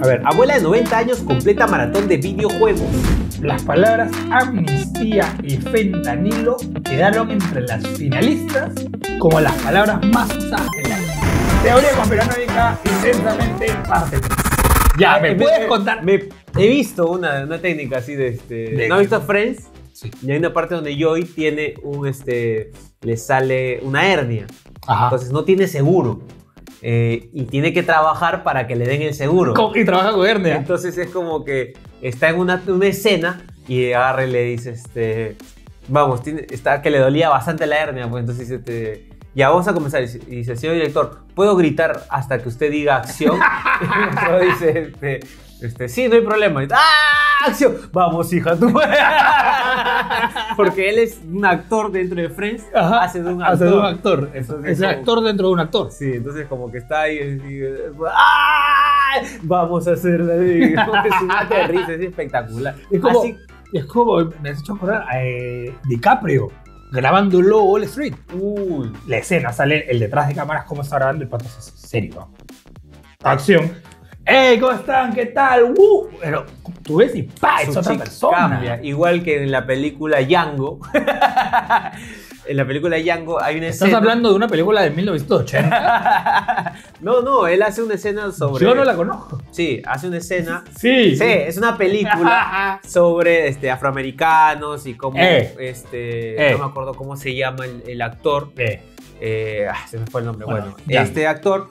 A ver, Abuela de 90 años completa maratón de videojuegos. las palabras amnistía y fentanilo quedaron entre las finalistas como las palabras más usadas del año. Teoría conspiranoica intensamente parte 3. Ya, ¿me puedes contar? He visto una técnica así de ¿no has visto Friends? Sí. Y hay una parte donde Joey tiene le sale una hernia. Ajá. Entonces no tiene seguro. Y tiene que trabajar para que le den el seguro. Y trabaja con hernia. Entonces es como que está en una escena y agarra y le dice, vamos, está que le dolía bastante la hernia, pues entonces dice, ya vamos a comenzar. Y dice, señor director, ¿puedo gritar hasta que usted diga acción? Y otro dice, sí, no hay problema. Y dice, ¡ah, acción! Vamos, hija, tú. Porque él es un actor dentro de Friends. Ajá, hace de un actor. Entonces, Es el actor dentro de un actor. Sí, entonces como que está ahí y ¡ah! Vamos a hacerla. Es un mate de risa, es espectacular. Es como me has hecho acordar a DiCaprio grabando Lobo Wall Street. La escena sale el detrás de cámaras, cómo está grabando el pato. Es serio, ¿no? Acción. ¡Hey! ¿Cómo están? ¿Qué tal? Pero tú ves y ¡pa! Es otra persona. Cambia. Igual que en la película Django. En la película Django hay una escena. ¿Estás hablando de una película de 1980? No, él hace una escena sobre... Yo no la conozco. Sí, hace una escena... Sí, es una película sobre afroamericanos y cómo... No me acuerdo cómo se llama el actor. Se me fue el nombre. Bueno, este actor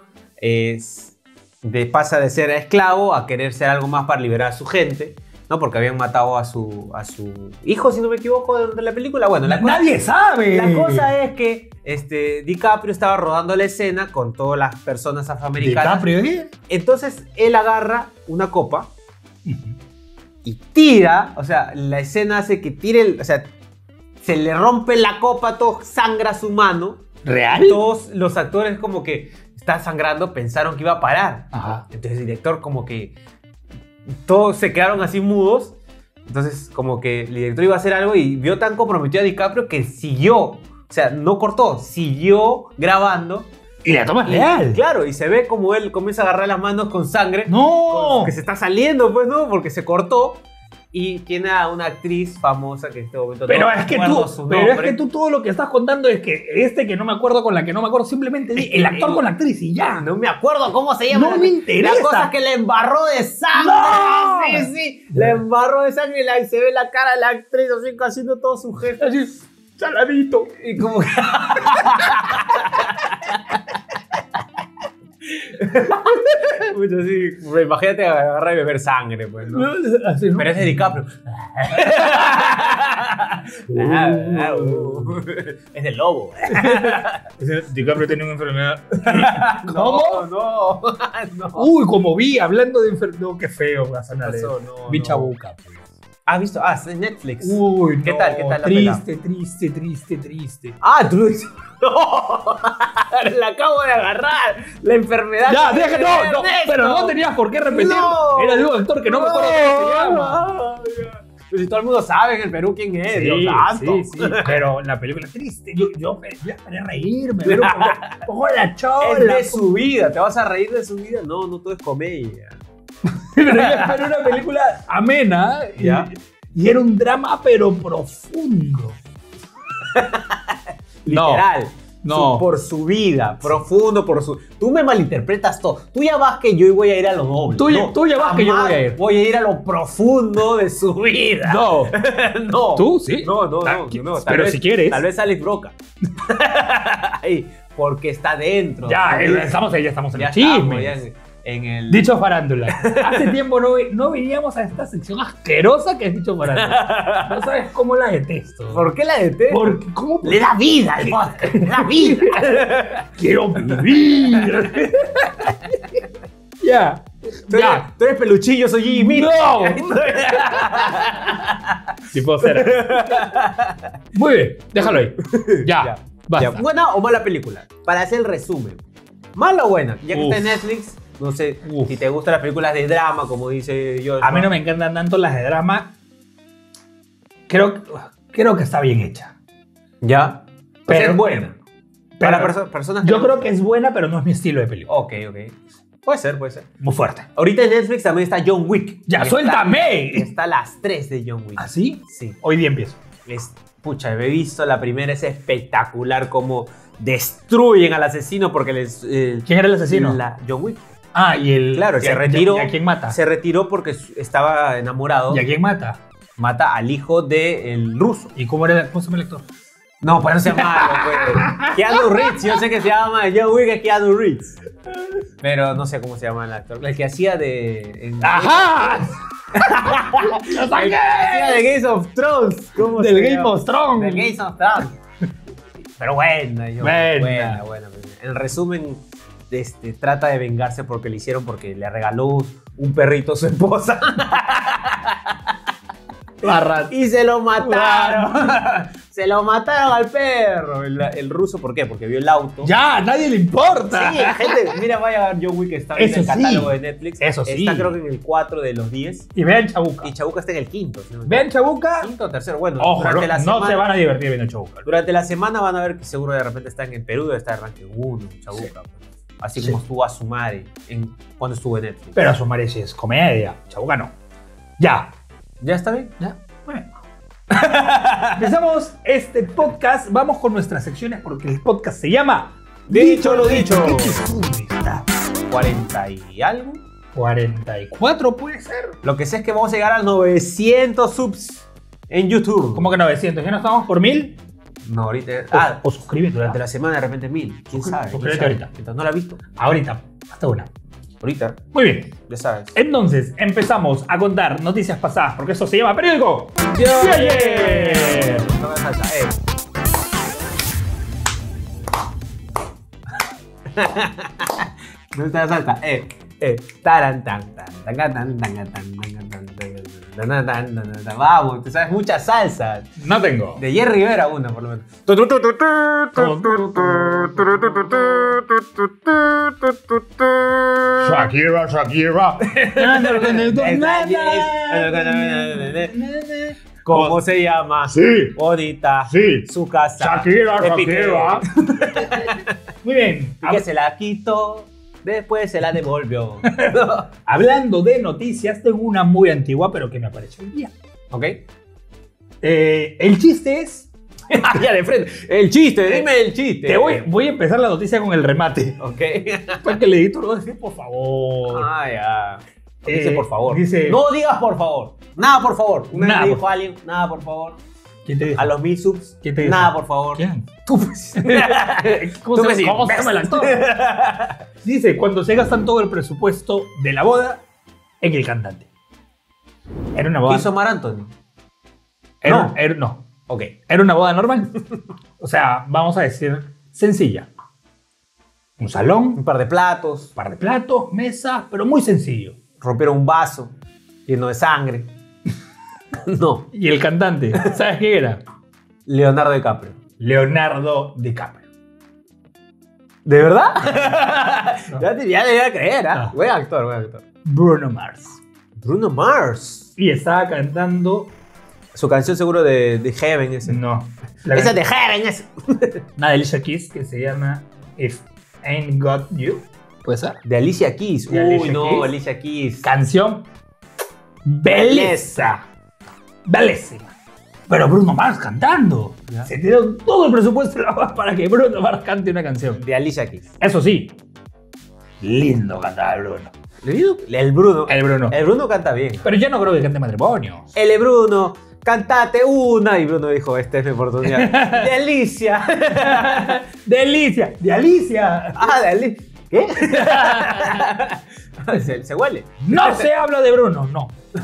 pasa de ser esclavo a querer ser algo más para liberar a su gente, ¿no? Porque habían matado a su hijo, si no me equivoco, de la película. Bueno, nadie sabe. La cosa es que DiCaprio estaba rodando la escena con todas las personas afroamericanas. ¿DiCaprio? Entonces él agarra una copa y tira, o sea, la escena hace que tire, se le rompe la copa, todo sangra su mano. ¿Real? Todos los actores como que está sangrando, pensaron que iba a parar. Ajá. Entonces el director como que todos se quedaron así mudos. Entonces como que el director iba a hacer algo y vio tan comprometido a DiCaprio que siguió, o sea, no cortó, siguió grabando. Y la toma es real. Claro, y se ve como él comienza a agarrar las manos con sangre. ¡No! Que se está saliendo, pues, ¿no? Porque se cortó. Y tiene a una actriz famosa que en este momento pero no es que recuerdo tú, su pero nombre. es que tú todo lo que estás contando es que que no me acuerdo con la que no me acuerdo, simplemente el actor con la actriz y ya. No me acuerdo cómo se llama. No me interesa. La cosa es que le embarró de sangre. ¡No! Sí. Le embarró de sangre y se ve la cara de la actriz así haciendo todo su gesto. Así, saladito. Y como que... Mucho así. Imagínate agarrar y beber sangre, pues, ¿no? Así, ¿no? Pero es de DiCaprio. Es del lobo. DiCaprio tiene una enfermedad. ¿Cómo? No. Uy, como vi, hablando de enfermedad. No, qué feo, va a sonar. No, Vi Chabuca, pues. ¿Has visto? Es Netflix. Uy, ¿Qué tal la triste, pela? triste. Tú lo dices. No, la acabo de agarrar. La enfermedad. Ya, no, pero no tenías por qué repetirlo. No. Era de un actor que no me acuerdo cómo se llama. Pero si todo el mundo sabe en el Perú quién es, Sí, Dios santo. sí, pero la película triste, yo esperé reírme, pero pongo la chola. Es de su vida, ¿te vas a reír de su vida? No todo es comedia. Pero yo esperé una película amena y era un drama pero profundo. Literal. No. Por su vida, profundo, Tú me malinterpretas todo. Tú ya vas que yo voy a ir a lo doble. Tú ya vas que yo voy a ir. Voy a ir a lo profundo de su vida. No. No. ¿Tú? Sí. No. Pero si quieres. Tal vez Alex Broca. Porque está dentro. Ya estamos en el chisme. En el... Dicho farándula. Hace tiempo no veníamos a esta sección asquerosa que es Dicho farándula. No sabes cómo la detesto. ¿Por qué la detesto? Porque ¿cómo? Le da vida al podcast. Le da vida. Quiero vivir. Ya. Tú eres peluchillo, soy Jimmy. No. Sí puedo ser. Muy bien, déjalo ahí. Ya. Basta. ¿Buena o mala película? Para hacer el resumen. ¿Mala o buena? Ya que está en Netflix, no sé si te gustan las películas de drama, como dice yo. A mí no me encantan tanto las de drama. Creo que está bien hecha. ¿Ya? Pero es buena. Para personas que yo creo que es buena, pero no es mi estilo de película. Ok. Puede ser, puede ser. Muy fuerte. Ahorita en Netflix también está John Wick. ¡Ya, Que suéltame! Está a las 3 de John Wick. ¿Así? Sí. Hoy día empiezo. Pucha, he visto la primera, es espectacular cómo destruyen al asesino porque les... ¿Quién era el asesino? John Wick. Ah, y el... Claro, y se retiró. ¿Y a quién mata? Se retiró porque estaba enamorado. ¿Y a quién mata? Mata al hijo del ruso. ¿Y cómo era cómo se llama el actor? No, pues no se llama malo, pues. Keanu Reeves, yo sé que se llama John Wick, es Keanu Reeves. Pero no sé cómo se llama el actor. El que hacía de... ¡Ajá! ¡Lo El saqué! que hacía de Game of Thrones. ¿Cómo Del se Game llama? of Thrones. Del Game of Thrones. Pero buena, buena. En resumen, trata de vengarse porque le hicieron, porque le regaló un perrito a su esposa. Y se lo mataron. Se lo mataron al perro. El ruso, ¿por qué? Porque vio el auto. ¡Ya! ¡A nadie le importa! Sí, gente, mira, vaya a ver John Wick, está en Eso el catálogo sí. de Netflix. Eso sí. Está creo que en el 4 de los 10. Y vean Chabuca. Y Chabuca está en el 5. ¿Sí? Vean Chabuca. Quinto o tercero. Bueno, Ojo, durante la no semana, se van a divertir viendo Chabuca. durante la semana van a ver que seguro de repente están en Perú, debe estar en ranking 1, Chabuca. Así como estuvo Asumare cuando estuvo en Netflix. Pero Asumare sí es comedia. Chabuca no. Ya. ¿Ya está bien? Ya. Bueno. Empezamos este podcast. Vamos con nuestras secciones porque el podcast se llama Dicho lo dicho. ¿Qué episodio está? 40 y algo. 44 puede ser. Lo que sé es que vamos a llegar a 900 subs en YouTube. ¿Cómo que 900? ¿Ya no estamos por 1000? No, ahorita. O suscríbete. Durante la semana de repente 1000. ¿Quién sabe? Suscríbete ahorita. Mientras no la he visto. Ahorita. Hasta una. Ahorita. Muy bien. Ya sabes. Entonces, empezamos a contar noticias pasadas porque eso se llama periódico. ¡De ayer! No me salta, No te salta, taran tan tan tan tan tan tan. Vamos, te sabes muchas salsas. No tengo. De Jerry Rivera una, por lo menos. Shakira, Shakira. ¿Cómo se llama? Sí. Bonita. Sí. Su casa. Shakira, de Piqué. Shakira. Muy bien. Y que se la quitó, después se la devolvió. Hablando de noticias, tengo una muy antigua, pero que me apareció hoy día. ¿Ok? El chiste es... Ya de frente. El chiste, dime el chiste. Voy a empezar la noticia con el remate. Ok. Para que el editor lo decir, por favor. Ah, ya. Dice por favor. Dice... No digas por favor. Nada por favor. Una Nada, vez me por dijo alguien, nada por favor. ¿Quién te dijo? A los 1000 subs, ¿Quién te dijo? nada por favor. ¿Quién? Tú pues. ¿Cómo Tú se llama el actor? Dice, cuando se gastan todo el presupuesto de la boda en el cantante. Era una boda... ¿Hizo Mar Anthony? No. Ok. Era una boda normal. O sea, vamos a decir, sencilla. Un salón, Un par de platos. un par de platos, mesas, pero muy sencillo. Rompieron un vaso lleno de sangre. No. Y el cantante, ¿sabes qué era? Leonardo DiCaprio. Leonardo DiCaprio. ¿De verdad? No. Ya le iba a creer, ¿ah? No. Buen actor, buen actor. Bruno Mars. Bruno Mars. Y estaba cantando... Su canción seguro de Heaven ese. No. Esa de Heaven ese. Una de Alicia Keys que se llama If Ain't Got You. ¿Puede ser? De Alicia Keys. De Alicia no, Keys. Alicia Keys. Canción belleza. Bellísima. Pero Bruno Mars cantando. Ya. Se tiró todo el presupuesto de la boda para que Bruno Mars cante una canción. De Alicia Keys. Eso sí, lindo cantar Bruno. El Bruno. El Bruno. El Bruno canta bien. Pero yo no creo que cante matrimonio. El Bruno, cantate una. Y Bruno dijo, esta es mi oportunidad. De Alicia. Delicia, de Alicia. Ah, de Alicia. ¿Qué? se huele. No se habla de Bruno, no.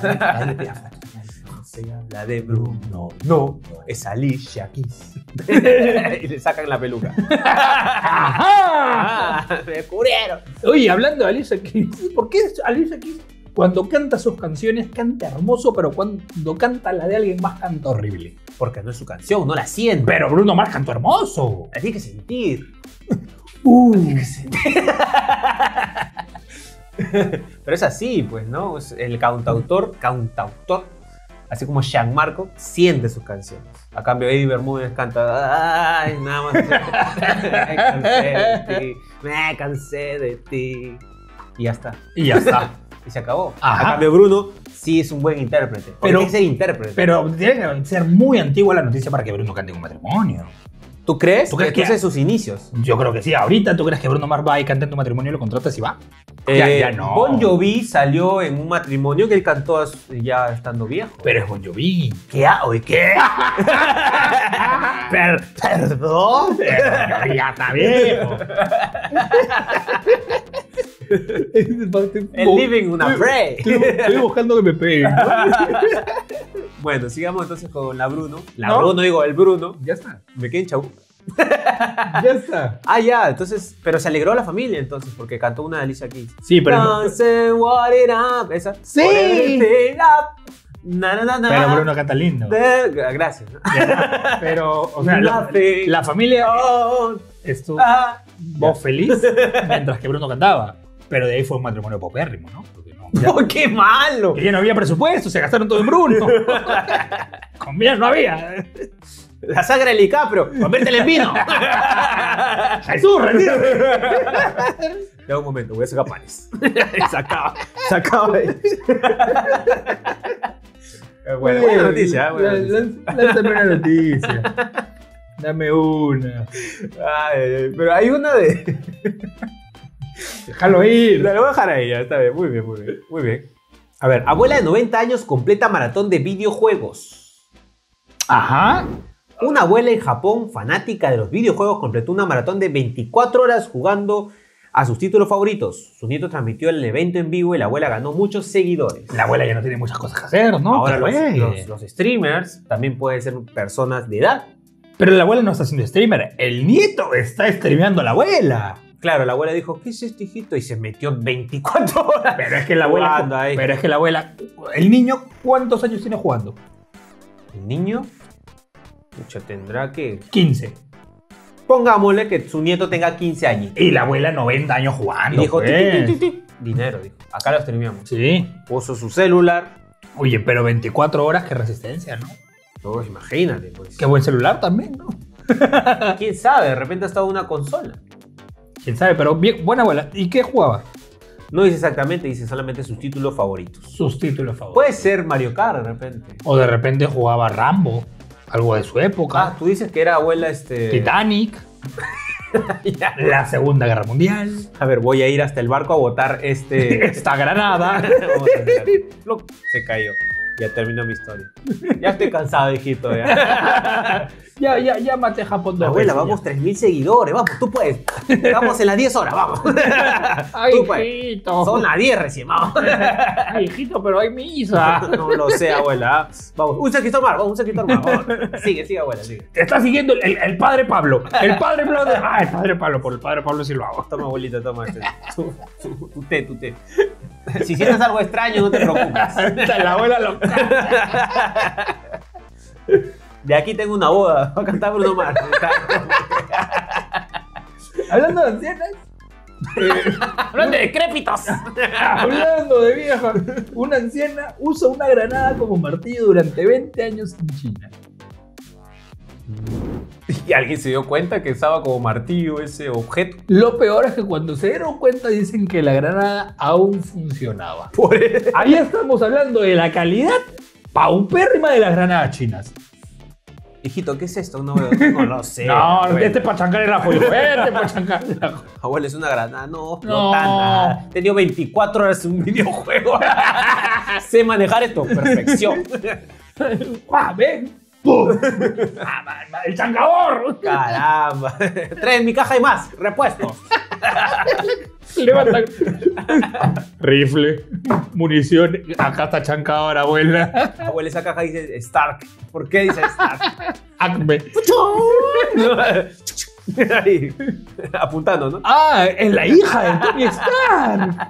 No se habla de Bruno. No, es Alicia Keys. Y le sacan la peluca. Ajá. Me descubrieron. Oye, hablando de Alicia Keys, ¿por qué Alicia Keys cuando canta sus canciones canta hermoso, pero cuando canta la de alguien más canta horrible? Porque no es su canción, no la siente. Pero Bruno Mars cantó hermoso. La tiene que sentir. Pero es así, pues, ¿no? El cantautor, así como Gianmarco, siente sus canciones. A cambio, Eddie Bermúdez canta, ay, nada más. Me cansé de ti. y ya está. Y ya está. Y se acabó. Ajá. A cambio, Bruno sí es un buen intérprete. Pero- Tiene que ser intérprete. Pero tiene que ser muy antigua la noticia para que Bruno cante en un matrimonio. ¿Tú crees? ¿Tú crees que- es de sus inicios? Yo creo que sí. Ahorita, ¿tú crees que Bruno Mars va y canta en tu matrimonio y lo contratas y va? Ya no. Bon Jovi salió en un matrimonio que él cantó ya estando viejo. Pero es Bon Jovi. ¿Qué? ¿Oye qué? ¿Perdón? Pero ya está viejo. El living una pray. Estoy buscando que me peguen. Bueno, sigamos entonces con la Bruno. El Bruno. Ya está. Me quedé en Chabú. Ya está. Ah, ya, entonces, pero se alegró la familia entonces, porque cantó una de Alicia Keys. Sí, pero no- Dance, what it up, esa. Sí. What everything up. Na, na, na, na. Pero Bruno canta lindo. Gracias. Pero, o sea, Nothing. la familia Oh, estuvo ah. vos feliz mientras que Bruno cantaba. Pero de ahí fue un matrimonio popérrimo, ¿no? Porque no. No, qué malo. Que ya no había presupuesto, se gastaron todo en Bruno. Comida no había. La sagra de DiCaprio, conviértela en vino. Jesús, retírate. Ya un momento, voy a sacar panes. Se acaba ahí. Bueno, buena noticia, buena noticia. Lánzame una noticia. Dame una. Ay, pero hay una de... Déjalo ir. La voy a dejar ahí, ya está bien, muy bien, muy bien. Muy bien. A ver, abuela de 90 años completa maratón de videojuegos. Ajá. Una abuela en Japón, fanática de los videojuegos, completó una maratón de 24 horas jugando a sus títulos favoritos. Su nieto transmitió el evento en vivo y la abuela ganó muchos seguidores. La abuela ya no tiene muchas cosas que hacer, ¿no? Ahora Pero, los streamers también pueden ser personas de edad. Pero la abuela no está siendo streamer. El nieto está streameando a la abuela. Claro, la abuela dijo, ¿qué es este hijito? Y se metió 24 horas. Pero es que la abuela. Jugando ahí. Pero es que la abuela. El niño, ¿cuántos años tiene jugando? El niño, pucha, tendrá que... 15. Pongámosle que su nieto tenga 15 años. Y la abuela 90 años jugando. Y dijo, pues. "Ti, ti, ti, ti". Dinero, dijo. Acá lo streameamos. Sí. Puso su celular. Oye, pero 24 horas, qué resistencia, ¿no? No, imagínate, pues. Qué buen celular también, ¿no? ¿Quién sabe? De repente ha estado una consola. Quién sabe, pero bien, buena abuela. ¿Y qué jugaba? No dice exactamente, dice solamente sus títulos favoritos. Sus títulos favoritos. Puede ser Mario Kart de repente. O de repente jugaba Rambo. Algo de su época. Ah, tú dices que era abuela Titanic. Ya. La Segunda Guerra Mundial. A ver, voy a ir hasta el barco a botar Esta granada. Vamos a ver. Plop, se cayó. Ya terminó mi historia. Ya estoy cansado, hijito. Ya. ya maté a Japón dos Abuela, veces, vamos 3.000 seguidores. Vamos, tú puedes. Vamos en las 10 horas, vamos. Ay, Tú puedes. hijito. Son las 10 recién, vamos. Ay, hijito, pero hay misa. No lo sé, abuela. Vamos, un sector más, vamos, un sector más. Vamos. Sigue, abuela, sigue. Te está siguiendo el padre Pablo. El padre Pablo. El padre Pablo. Por el padre Pablo sí lo hago. Toma, abuelita, toma este. Tu té. Si sientes algo extraño, no te preocupes. La abuela lo. De aquí tengo una boda. Va a cantar Bruno Mars. Hablando de ancianas. Hablando de decrépitos. Hablando de vieja. Una anciana usa una granada como martillo durante 20 años en China. Y alguien se dio cuenta que usaba como martillo ese objeto. Lo peor es que cuando se dieron cuenta dicen que la granada aún funcionaba. Por eso. Ahí estamos hablando de la calidad paupérrima de las granadas chinas. Hijito, ¿qué es esto? No lo sé. No, abuela. este pachancar era pollo. Este pachancar era pollo. Abuela, es una granada. No, No. tan. He tenido 24 horas en un videojuego. Sé manejar esto. Perfección. ¡Ah, ven! ¡Pum! ¡El chancador! Caramba. Trae en mi caja y más. Repuestos. Levanta. Rifle, munición. Acá está chancador, abuela. Abuela, esa caja dice Stark. ¿Por qué dice Stark? Acme. Ahí, apuntando, ¿no? Ah, es la hija de Tony Stark.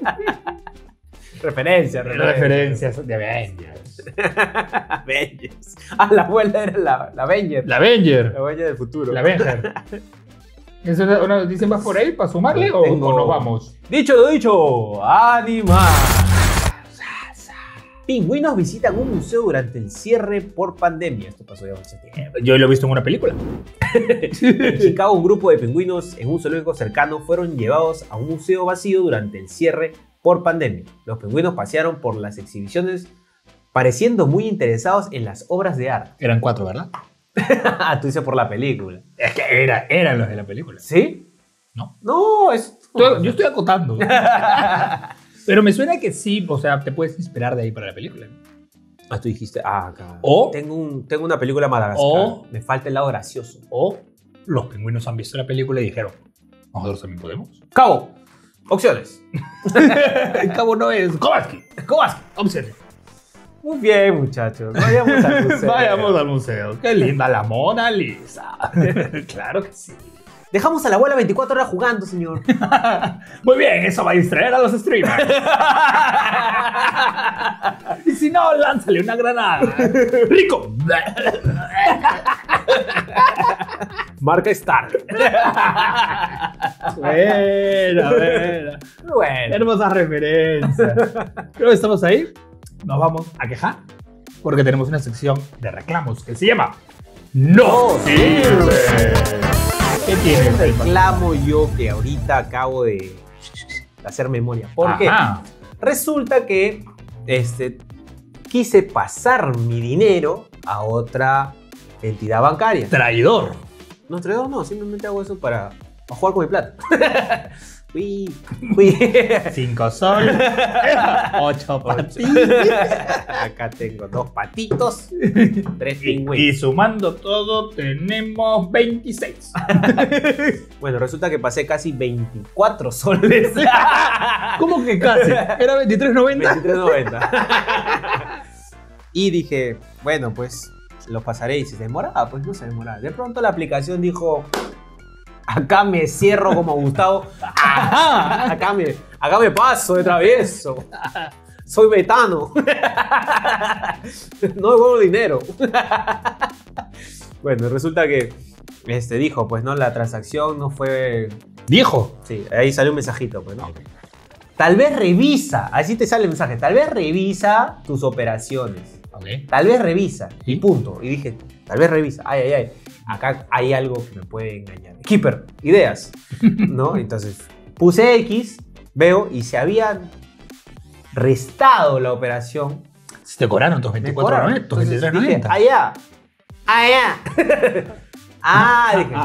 Referencias de Avengers. Avengers. Ah, la abuela era la Avenger. La Avenger. La Avenger del futuro. La Avenger. ¿Es una noticia más por ahí para sumarle o nos vamos? Dicho lo dicho, ánima. Pingüinos visitan un museo durante el cierre por pandemia. Esto pasó ya mucho tiempo. Yo lo he visto en una película. En Chicago, un grupo de pingüinos en un zoológico cercano fueron llevados a un museo vacío durante el cierre por pandemia. Los pingüinos pasearon por las exhibiciones pareciendo muy interesados en las obras de arte. Eran 4, ¿verdad? Tú dices por la película. Es que eran los de la película. ¿Sí? No. No, es... Yo estoy acotando. Pero me suena que sí, o sea, te puedes inspirar de ahí para la película. Tú dijiste, acá. O tengo una película Madagascar. O me falta el lado gracioso. O los pingüinos han visto la película y dijeron, nosotros también podemos. Cabo. Opciones. El cabo no es Kowalski. Opciones. Muy bien, muchachos. Vayamos al museo. Vayamos al museo. Qué linda la Mona Lisa. Claro que sí. Dejamos a la abuela 24 horas jugando, señor. Muy bien, eso va a distraer a los streamers. Y si no, lánzale una granada. ¡Rico! Marca Star. Bueno. Hermosa referencia. Creo que estamos ahí. Nos vamos a quejar porque tenemos una sección de reclamos que se llama No Sirve. ¿Qué tienes? Reclamo yo que ahorita acabo de hacer memoria. ¿Por qué? Resulta que quise pasar mi dinero a otra entidad bancaria. Traidor. No, traidor no, simplemente hago eso para jugar con mi plata. Fui. 5 soles, 8 patitos. Acá tengo 2 patitos, 3 pingüinos. Y sumando todo tenemos 26. Bueno, resulta que pasé casi 24 soles. ¿Cómo que casi? ¿Era 23.90? 23.90. Y dije, bueno, pues los pasaré. Y si se demoraba, pues no se demoraba. De pronto la aplicación dijo... Acá me cierro como Gustavo. Acá me paso de travieso. Soy betano. No devuelvo dinero. Bueno, resulta que dijo, pues no, la transacción no fue... ¿Dijo? Sí, ahí salió un mensajito, pues, ¿no? Okay. Tal vez revisa, así te sale el mensaje, tal vez revisa tus operaciones. Okay. Tal vez revisa, y punto. Y dije, tal vez revisa. Ay. Acá hay algo que me puede engañar. Keeper, ideas, ¿no? Entonces puse X, veo y se habían restado la operación. Se te cobraron tus 24.90, tus 23.90. Allá. Dije.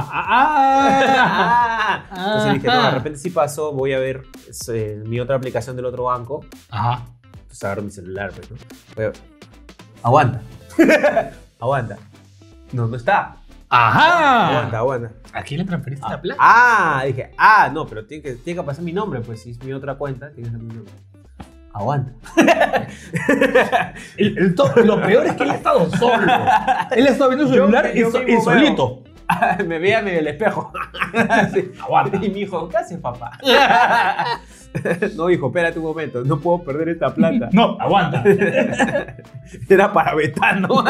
Entonces dije, no, de repente sí pasó, voy a ver mi otra aplicación del otro banco. Ajá. Entonces agarro mi celular, pues, ¿no? Pero, aguanta. Aguanta. No está. Ajá. Aguanta. ¿A quién le transferiste la plata? Dije, no, pero tiene que pasar mi nombre, pues si es mi otra cuenta, tiene que ser mi nombre. Aguanta. Lo peor es que él ha estado solo. Él ha estado viendo su celular y solito. Me veía medio el espejo. Sí. Aguanta. Y me dijo, ¿qué haces, papá? No, hijo, espérate un momento, no puedo perder esta plata. No, aguanta. Era para Betano.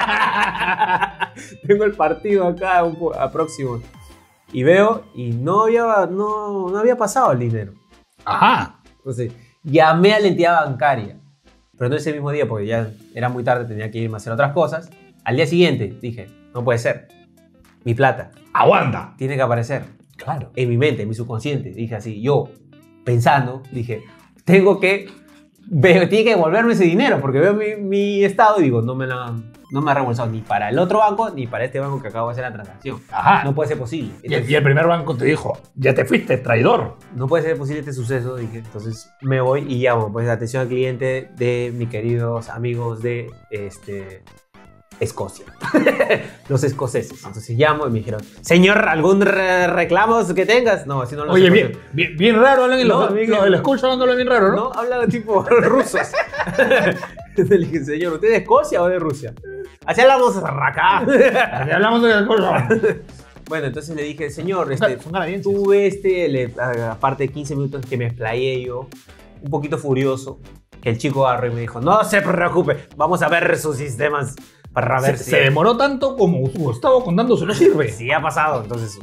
Tengo el partido acá próximo. Y veo y no había pasado el dinero. Ajá. Entonces, llamé a la entidad bancaria. Pero no ese mismo día, porque ya era muy tarde, tenía que irme a hacer otras cosas. Al día siguiente dije, no puede ser. Mi plata. Aguanta. Tiene que aparecer. Claro. En mi mente, en mi subconsciente. Dije así, yo pensando, dije, tiene que devolverme ese dinero, porque veo mi estado y digo, no me ha reembolsado ni para el otro banco ni para este banco que acabo de hacer la transacción. Ajá. No puede ser posible. Entonces, y el primer banco te dijo, ya te fuiste, traidor. No puede ser posible este suceso, dije. Entonces me voy y llamo, pues, atención al cliente de mis queridos amigos de Escocia. Los escoceses. Entonces llamo y me dijeron, señor, ¿algún reclamo que tengas? No, así no lo sé. Oye, bien raro hablan en los de la escucha, hablan bien raro, ¿no? No, hablan tipo rusos. Le dije, señor, ¿usted es de Escocia o de Rusia? Así hablamos acá. Así hablamos de Escocia. Bueno, entonces le dije, señor, son canadienses. tuve aparte de 15 minutos que me explayé yo, un poquito furioso, que el chico agarró y me dijo, no se preocupe, vamos a ver sus sistemas para ver si... Se demoró tanto como Gustavo contándose, no sirve. Sí, ha pasado, entonces...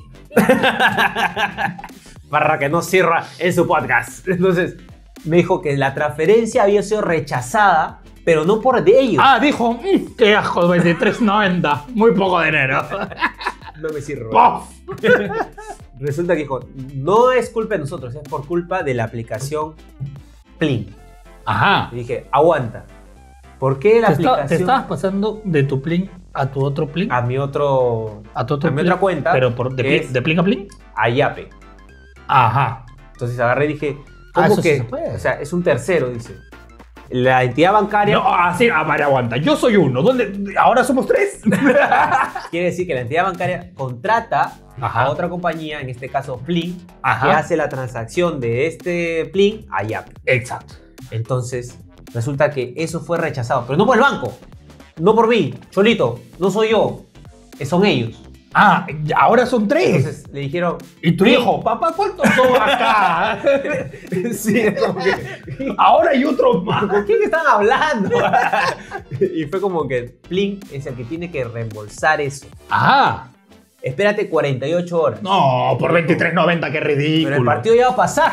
para que no sirva en su podcast. Entonces, me dijo que la transferencia había sido rechazada pero no por de ellos. Ah, dijo, qué asco, 23.90, muy poco dinero. No me sirve. ¡Pof! Resulta que dijo, no es culpa de nosotros, es por culpa de la aplicación Plin. Ajá. Y dije, aguanta. ¿Por qué la aplicación? ¿Te estabas pasando de tu Plin a tu otro Plin? A mi otro... A tu otro a mi Plin, otra cuenta. ¿Pero es de Plin a Plin? a Yape. Ajá. Entonces agarré y dije, ¿cómo eso que? sí se puede. O sea, es un tercero, dice. La entidad bancaria... No, así, vale, aguanta. Yo soy uno. ¿Dónde? ¿Ahora somos tres? Quiere decir que la entidad bancaria contrata Ajá. a otra compañía, en este caso Plin, Ajá. que hace la transacción de este Plin a Yape. Exacto. Entonces, resulta que eso fue rechazado, pero no por el banco, no por mí, Cholito, no soy yo, son ellos. Ah, ahora son tres. Entonces le dijeron, Y tu hijo, papá, ¿cuántos son acá? sí, es como que, Ahora hay otros más. ¿con quién están hablando? Y fue como que Plin es el que tiene que reembolsar eso. Ajá. Espérate 48 horas. No, por 23.90, qué ridículo. Pero el partido ya va a pasar.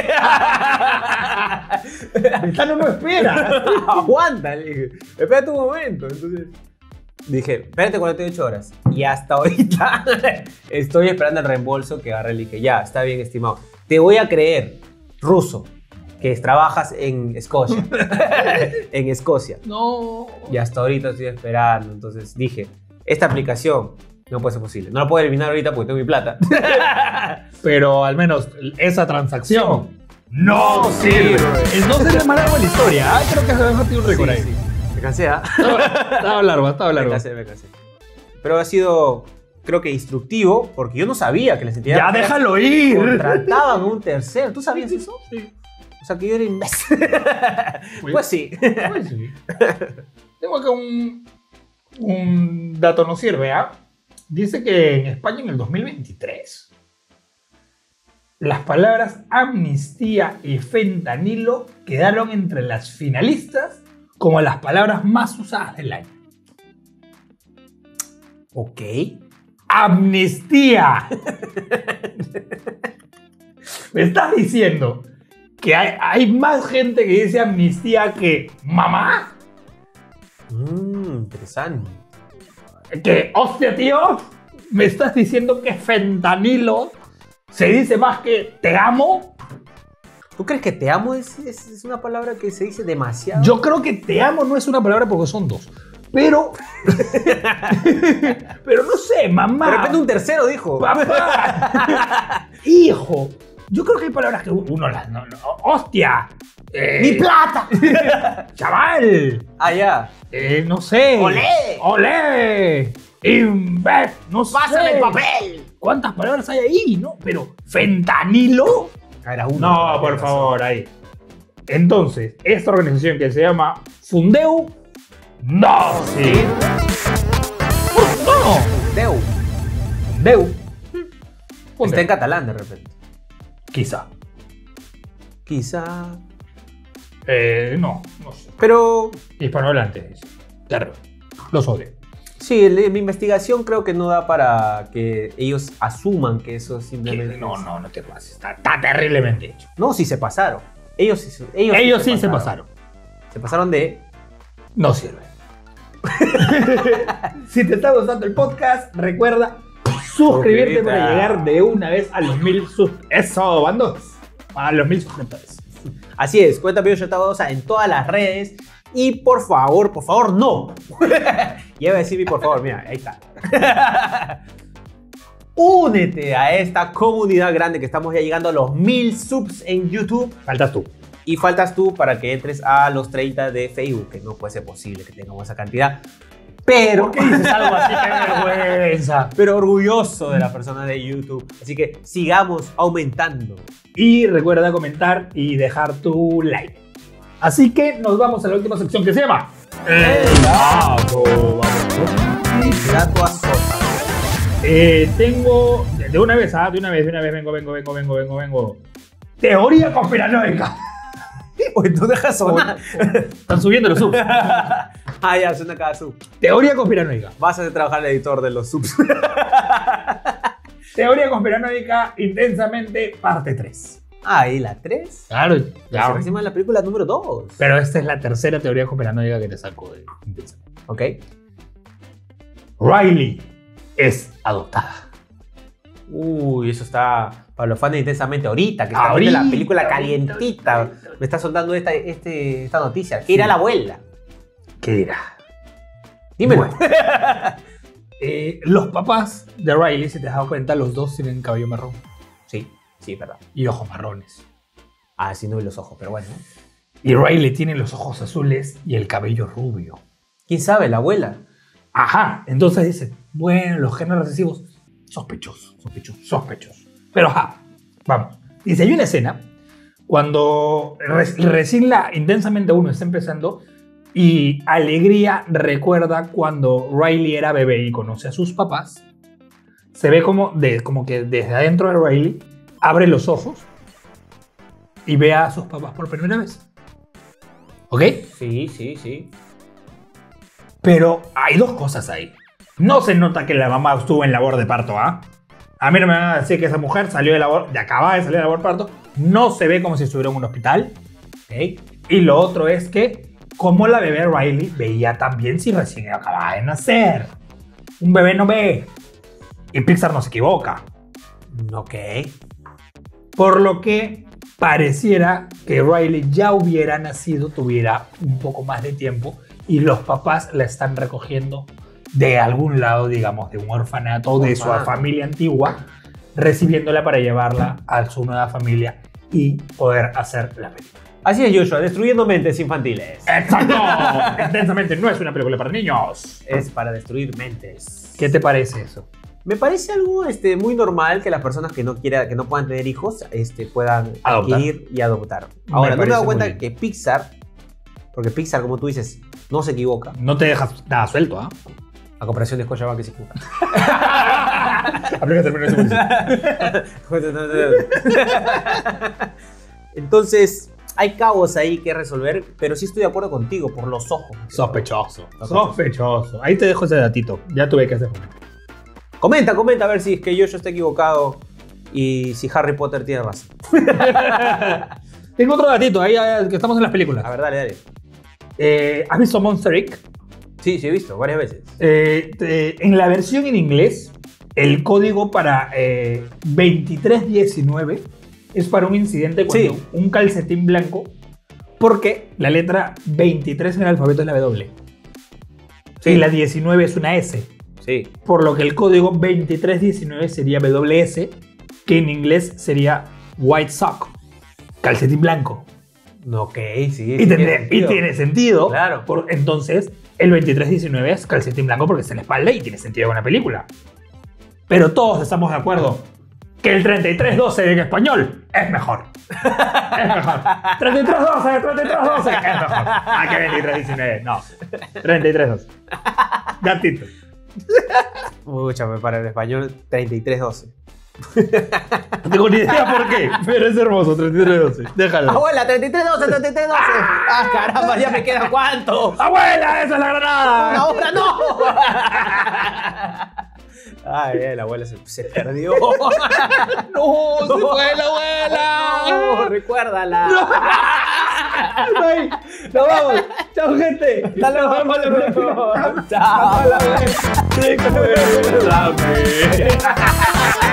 Ventano no espera. Aguanta, le dije. Espérate un momento. Entonces dije, espérate 48 horas. Y hasta ahorita estoy esperando el reembolso que agarré. Le dije, ya, está bien, estimado. Te voy a creer, ruso, que trabajas en Escocia. En Escocia. No. Y hasta ahorita estoy esperando. Entonces dije, esta aplicación no puede ser posible. No la puedo eliminar ahorita porque tengo mi plata. Pero al menos esa transacción no sirve. Entonces es más largo la historia. Ah, creo que se me ha metido un récord ahí. Sí. Me cansé, ¿ah? Estaba largo, estaba largo. Me cansé. Pero ha sido, creo que instructivo, porque yo no sabía que las entidades Ya bancarias déjalo ir. contrataban a un tercero. ¿Tú sabías eso? Sí. O sea, que yo era imbécil. Pues sí. Pues sí. Tengo acá un dato no sirve, ¿ah? Dice que en España en el 2023 las palabras amnistía y fentanilo quedaron entre las finalistas como las palabras más usadas del año. Ok. Amnistía. Me estás diciendo que hay más gente que dice amnistía que mamá. Interesante. Que, hostia, tío, me estás diciendo que fentanilo se dice más que te amo. ¿Tú crees que te amo es una palabra que se dice demasiado? Yo creo que te amo no es una palabra porque son dos. Pero. Pero no sé, mamá. De repente un tercero dijo. Papá. Hijo. Yo creo que hay palabras que uno las. No, hostia. ¡Mi plata! Chaval. Ah, ya. No sé. ¡Olé! ¡Olé! No sé. ¡Pásame el papel! ¿Cuántas palabras hay ahí? ¿No? Pero, ¿fentanilo? Era uno. No, por favor, ahí. Entonces, esta organización que se llama Fundeu, no sirve. No. Deu. Fundeu. Está en catalán de repente. Quizá. Quizá. No sé. Pero Hispanohablante es. Terrible. Los odio. sí, mi investigación creo que no da para que ellos asuman que eso simplemente. No te pases. Está terriblemente hecho. No, sí se pasaron. Ellos sí se pasaron. Se pasaron de. No sirve. Si te está gustando el podcast, recuerda suscribirte para llegar de una vez a los 1000 suscriptores. Eso, bandos. A los 1000 suscriptores. Así es, cuenta Pío Shetabadosa en todas las redes. Y por favor, no. Ya iba a decir por favor, mira, ahí está. Únete a esta comunidad grande que estamos ya llegando a los 1000 subs en YouTube. Faltas tú. Y faltas tú para que entres a los 30 de Facebook, que no puede ser posible que tengamos esa cantidad. Pero, ¿Por qué dices algo así? ¡Qué vergüenza! pero orgulloso de la persona de YouTube. Así que sigamos aumentando. Y recuerda comentar y dejar tu like. Así que nos vamos a la última sección que se llama El Dato. Gato azota. Tengo de una vez, vengo. Teoría conspiranoica. Oye, tú dejas sonar. Están subiendo los subs. Ah, ya, suena cada sub. Teoría conspiranoica. Vas a trabajar el editor de los subs. Teoría conspiranoica intensamente parte 3. Ah, ¿y la 3? Claro, Se claro. aproxima la película número 2. Pero esta es la tercera teoría conspiranoica que te saco de Intensamente. Ok. Riley es adoptada. Uy, eso está para los fans de Intensamente ahorita, que está viendo la película calientita. Me está soltando esta noticia. ¿Qué dirá la abuela? ¿Qué dirá? Dímelo. Bueno. Los papás de Riley, si te has dado cuenta, los dos tienen cabello marrón Sí, sí, verdad. y ojos marrones. Ah, sí, no vi los ojos, pero bueno. Y Riley tiene los ojos azules y el cabello rubio. ¿Quién sabe? La abuela. Ajá, entonces dicen, bueno, los genes recesivos, sospechosos. Pero ajá, vamos. Dice, hay una escena cuando recién la Intensamente 1 está empezando y Alegría recuerda cuando Riley era bebé y conoce a sus papás. Se ve como que desde adentro de Riley abre los ojos y ve a sus papás por primera vez. ¿Ok? Sí. Pero hay dos cosas ahí. No se nota que la mamá estuvo en labor de parto, ¿ah? A mí no me van a decir que esa mujer acaba de salir de labor de parto. No se ve como si estuviera en un hospital. ¿Okay? Y lo otro es que, como la bebé Riley veía también si recién acababa de nacer. Un bebé no ve. Y Pixar no se equivoca. Ok. Por lo que pareciera que Riley ya hubiera nacido, tuviera un poco más de tiempo y los papás la están recogiendo de algún lado, digamos, de un orfanato o de su familia antigua, recibiéndola para llevarla a su nueva familia y poder hacer la película. Así es, Joshua, destruyendo mentes infantiles. ¡Exacto! Intensamente no es una película para niños. Es para destruir mentes. ¿Qué te parece eso? Me parece algo muy normal que las personas que no puedan tener hijos puedan adquirir y adoptar. Ahora, no me he dado cuenta que Pixar, porque Pixar, como tú dices, no se equivoca. No te dejas nada suelto, ¿ah? A comparación de Scotiabank que se equivoca. Aplica términos de Entonces, hay cabos ahí que resolver, pero sí estoy de acuerdo contigo por los ojos. Sospechoso. Ahí te dejo ese datito. Ya tuve que hacer. Comenta a ver si es que yo estoy equivocado y si Harry Potter tiene razón. Tengo otro datito, ahí que estamos en las películas. A ver, dale. ¿Has visto Monster Inc? Sí, he visto, varias veces. En la versión en inglés, el código para 2319 es para un incidente cuando un calcetín blanco, porque la letra 23 en el alfabeto es la W. Sí. Y la 19 es una S. Sí. Por lo que el código 2319 sería WS, que en inglés sería White Sock, calcetín blanco. Ok, sí. Y tiene sentido. Claro. Entonces, el 2319 es calcetín blanco porque está en la espalda y tiene sentido con la película. Pero todos estamos de acuerdo que el 3312 en español es mejor. Es mejor. 3312 es mejor. Ah, que 2319. No. 3312. Gatito. Mucha, para el español 3312. No tengo ni idea por qué, pero es hermoso, 3312. Déjalo. Abuela, 3312. Ah, caramba, ya me queda cuánto. Abuela, esa es la granada. Ahora no. Ay, la abuela se perdió. No, se fue la abuela. No, recuérdala. No. Ay, nos vamos. Chao, gente. Hasta luego. Chao.